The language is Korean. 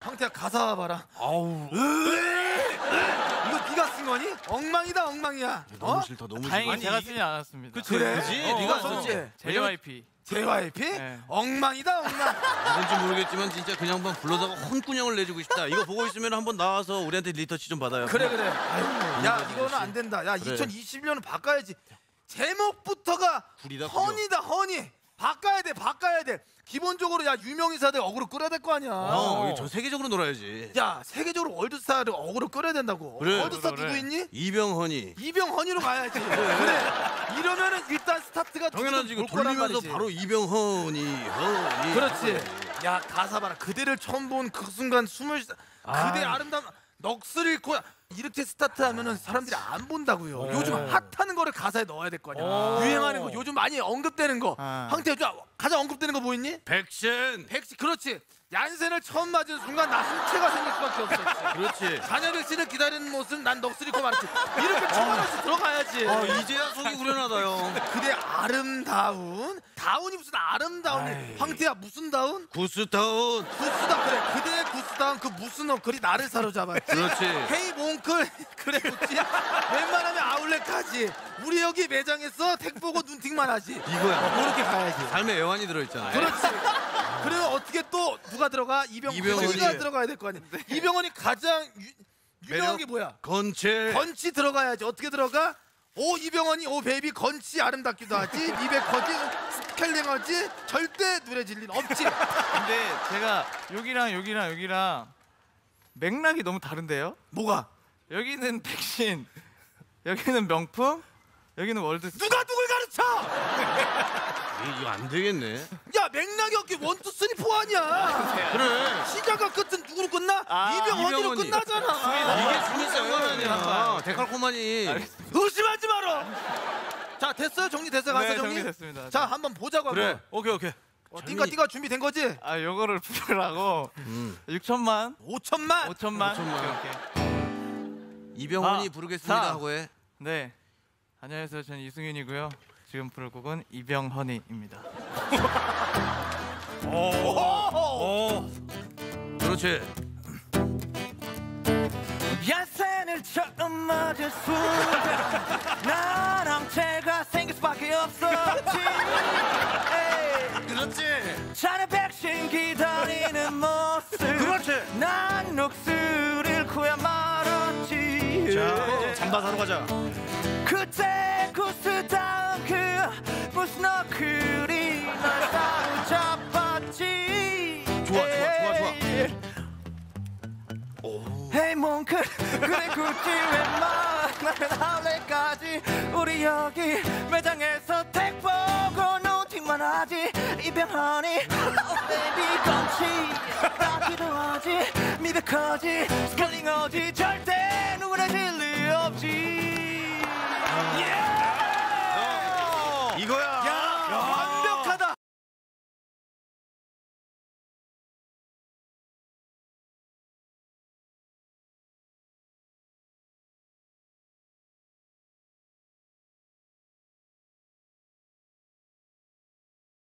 황태야 가사 봐라. 아우. 이거 네가 쓴 거니? 엉망이다 엉망이야. 너무 싫다 너무 싫다. 다행히 제가 쓰지 않았습니다. 그래? 그지? 네가 썼지. JYP. JYP? 네. 엉망이다 엉망. 누군지 모르겠지만 진짜 그냥 한번 불러다가 혼꾸녕을 내주고 싶다. 이거 보고 있으면 한번 나와서 우리한테 리터치 좀 받아요. 그래. 아유, 야 이거는 안 된다. 야 그래. 2021년은 바꿔야지. 제목부터가 구리다, 구려. 허니다 허니. 바꿔야 돼. 기본적으로 야 유명인사들 어그로 끌어야 될 거 아니야. 저 세계적으로 놀아야지. 야 세계적으로 월드스타를 어그로 끌어야 된다고. 그래. 월드스타 그래. 누구 있니? 이병헌이. 이병헌이로 가야지. 그래. 이러면은 일단 스타트가 당연하지. 이거 볼 거란 돌리면서 말이지. 바로 이병헌이. 그렇지. 야 가사 봐라. 그대를 처음 본 그 순간 숨을 그대 아름다운 넋을 잃고 이렇게 스타트하면은 사람들이 안 본다고요. 요즘 핫하는 거를 가사에 넣어야 될 거 아니야. 유행하는 거, 요즘 많이 언급되는 거. 황태 요즘 가장 언급되는 거 뭐 있니? 백신. 백신. 그렇지. 얀센을 처음 맞은 순간 나 한체가 생길 수밖에 없어. 그렇지. 잔여 백신을 기다리는 모습 난 넋을 잃고 말았지. 이렇게 초반에서 들어가야지. 이제야 속이 후련하다요. 그대 아름다운 다운이 무슨 아름다운 황태야 무슨 다운? 구스타운. 구스다 그래 그대의 구스다운 그 무슨 그리 나를 사로잡았지. 그렇지. 헤이 몽클 그래 그렇지. 웬만하면 아울렛까지 우리 여기 매장에서 택 보고 눈팅만 하지. 이거야. 그렇게 가야지. 삶에 애환이 들어있잖아요. 그렇지. 그리고 어떻게 또 누가 들어가? 이병헌이가 이병헌이. 들어가야 될 거 아니야. 이병헌이 가장 유명한 게 뭐야? 건체. 건치 들어가야지. 어떻게 들어가? 오 이병헌이 오 베이비 건치 아름답기도 하지. 입에 거지 스켈링하지. 절대 눈에 질린 없지. 근데 제가 여기랑 맥락이 너무 다른데요? 뭐가? 여기는 백신, 여기는 명품, 여기는 월드스타. 누가 누굴 가르쳐? 이거 안 되겠네. 야 맥락이 없기 원투 쓰리 포 아니야. 그래. 시작과 끝은 누구로 끝나? 이병헌이로 이병헌이. 끝나잖아. 이게 순위 쌍관 아니야. 데칼코마니. 의심하지 마라. 자 됐어요 정리됐어요 가사 네, 정리. 정리됐습니다. 자 한번 보자고. 그래. 오케이. 띵가 준비된 거지? 요거를 부르라고 6천만, 5천만. 5천만. 5천만. 오케이. 이병헌이 4, 부르겠습니다 4. 하고 해. 네. 안녕하세요. 저는 이승윤이고요. 지금 부를 곡은 이병헌이입니다. 그렇지. 얀센을 처음 맞은 순간 난 형체가 생길 수밖에 없었지. 그렇지. 자네 백신 기다리는 모습. 그렇지. 난 넋을 잃고야 말았지. 자, 잠바사로 가자. 그때 구스다운 그 무슨 너클이 날 사로잡았지. 좋아. 헤이 몽클 그래 굳이 웬만하면 아울렛까지 우리 여기 매장에서 택 보고 눈팅만 하지. 이병헌이 베이비 건치 따기도 하지. 미백하지 스컬링 어지